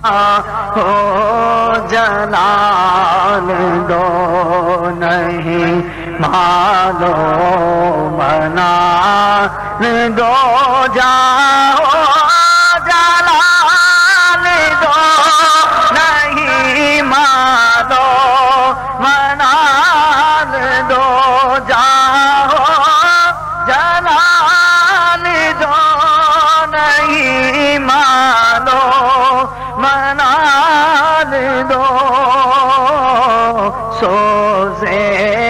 ہو جلال دو نہیں مالو منا دو جاؤ جلال دو نہیں مالو منال دو جاؤ جلال دو نہیں مالو منال دو سوزے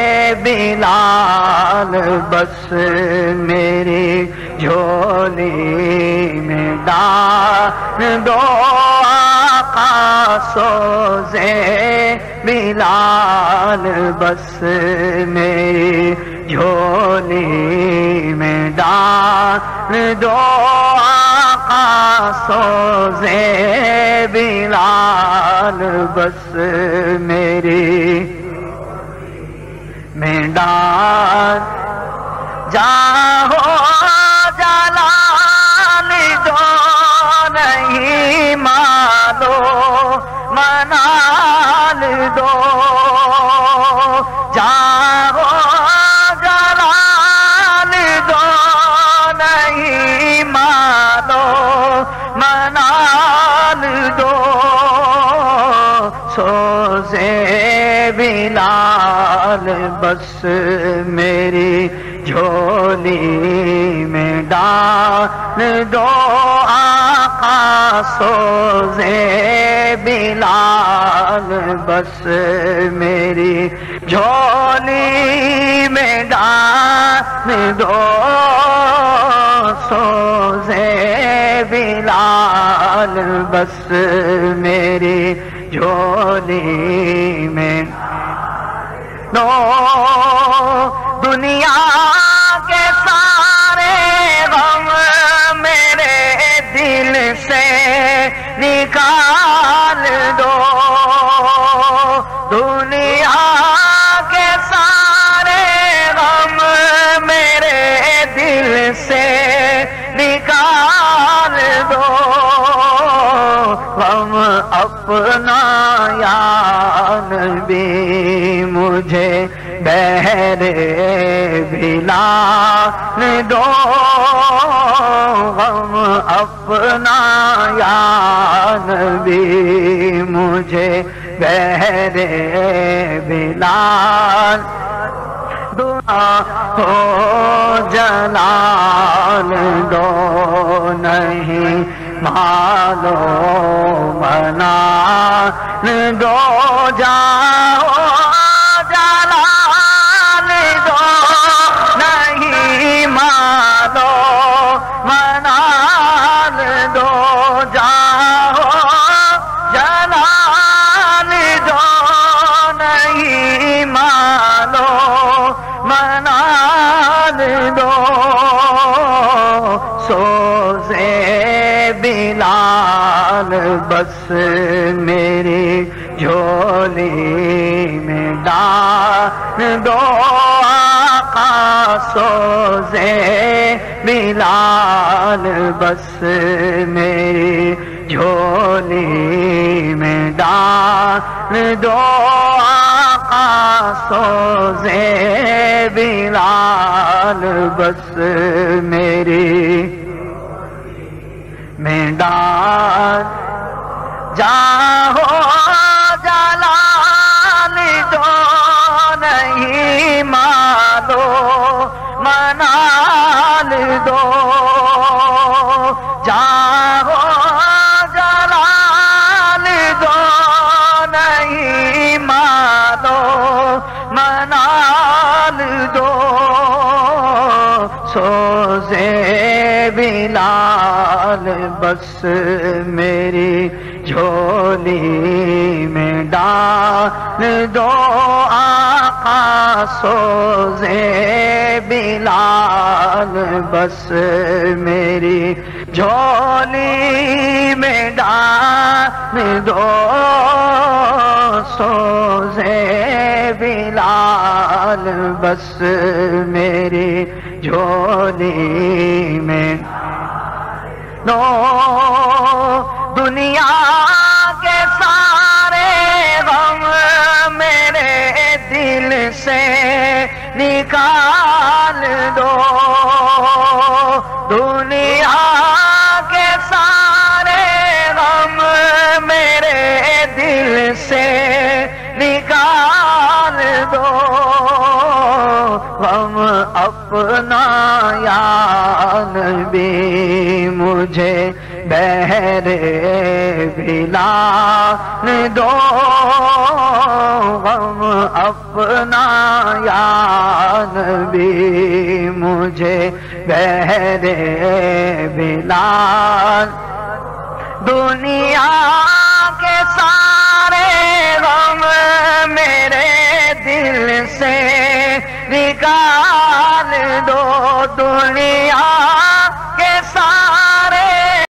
بلال بس میری جھولی میں ڈال دو آقا سوزے بلال بس میری جھولی میں ڈال دو آقا سوزے بلال بس میری میں ڈال جاؤ جلال دو نہیں مالو منال دو جاؤ جلال دو نہیں مالو منال دو سوزے بلال بس میری جھولی میں ڈال دو آقا سوزے بلال بس میری جھولی میں ڈال دو سوزے بلال بس میری جھولی میں دو دنیا کے سارے غم میرے دل سے نکال دو دنیا کے سارے غم میرے دل سے نکال دو غم اپنا یا نبی مجھے بہر بلال دو غم اپنا یا نبی مجھے بہر بلال دعا ہو جلال دو نہیں مالو منال دو جاؤ جلال دو نہیں مالو منال دو جاؤ جلال دو نہیں مالو منال دو سوزے بلال بس میری جھولی میں ڈال دو آقا سوزے بلال بس میری جھولی میں ڈال دو آقا سوزے بلال بس میری میں ڈال جاؤ جلال دو نہیں مالو منال دو جاؤ جلال دو نہیں مالو منال دو سوزے بلال بس میری جھولی میں ڈال دو آقا سوزے بلال بس میری جھولی میں ڈال دو سوزے بلال بس میری جھولی میں دو دنیا دلان دو غم اپنا یا نبی مجھے بہر بلال دنیا کے سارے غم میرے دل سے نکال دو دنیا